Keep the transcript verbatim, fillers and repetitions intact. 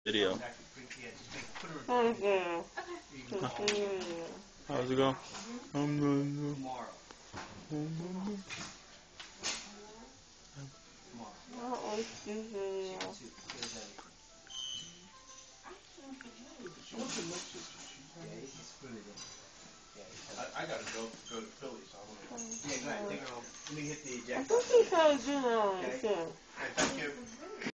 Video. Thank you. How's it go? Um, I, I gotta go go to Philly, so I'm gonna. Yeah, go ahead, take her home. Let me hit the eject. I think he's trying to do that on his too. Thank you.